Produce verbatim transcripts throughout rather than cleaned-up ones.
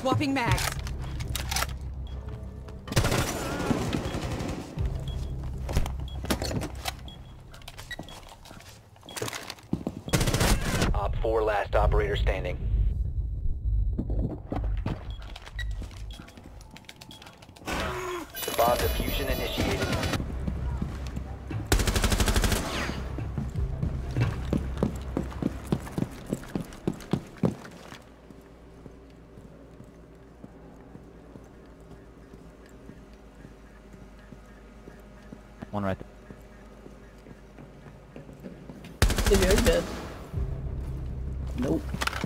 Swapping mags. Op four, last operator standing. Bomb diffusion initiated. One right there. Is yours dead? Nope.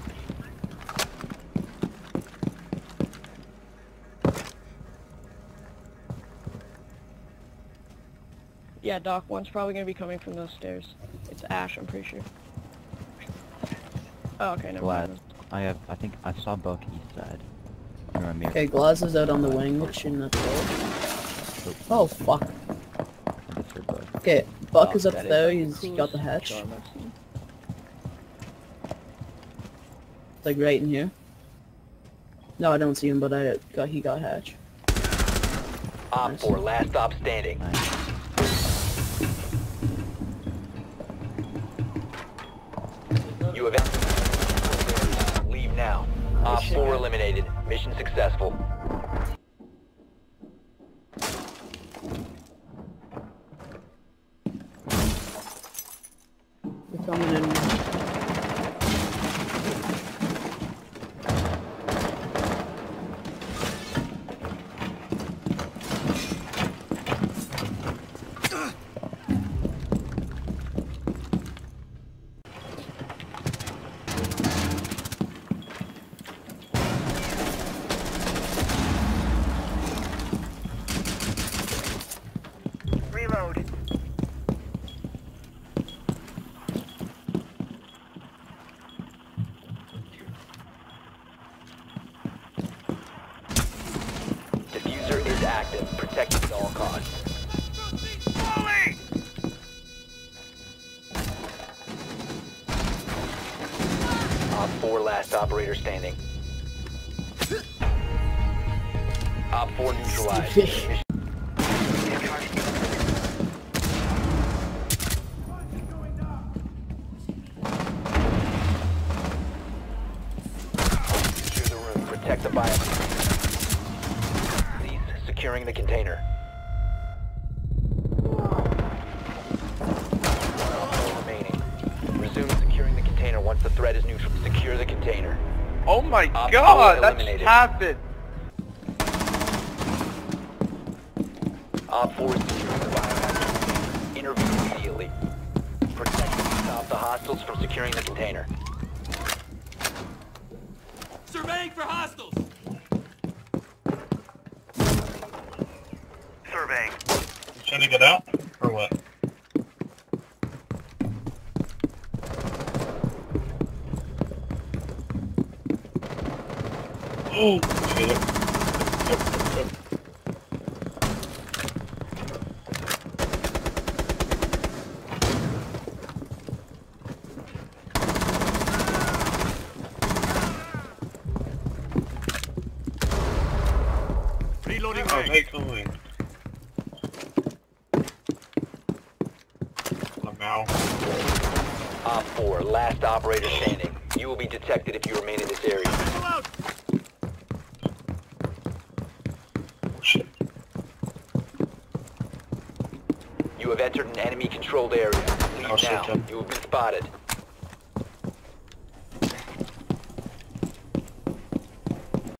Yeah, Doc, one's probably gonna be coming from those stairs. It's Ash, I'm pretty sure. Oh, okay, never Glad. mind. I have. I think I saw Buck east side. Or a mirror. Okay, Glaz is out on the wing, shooting at the wall. Oh, fuck. I just heard Buck. Okay, Buck Oh, is up that there, the he's coolest got the hatch. charm I've seen. Like right in here. No, I don't see him, but I got he got hatch. Op Nice. four, last stop standing. Nice. You have entered. Leave now. Op four eliminated. Mission successful. They're coming in. Reload. Diffuser is active. Protected at all costs. Op four, last operator standing. Op four neutralized. Mission Secure the room. Protect the bio. Please, securing the container. One remaining. Resume securing the container once the threat is neutral. Secure the container. Oh my Op god, four that just eliminated. happened! Op four is securing the biohazard. Intervene immediately. Protect and stop the hostiles from securing the container. Surveying for hostiles! Surveying. Trying to get out? Or what? Oh, shit. Yep, yep, yep. Reloading Oh, range. they coming. I'm out. Op four, last operator standing. You will be detected if you remain in this area. Pull out! Shit. You have entered an enemy-controlled area. Oh, Leave shit, now. Tim. You will be spotted.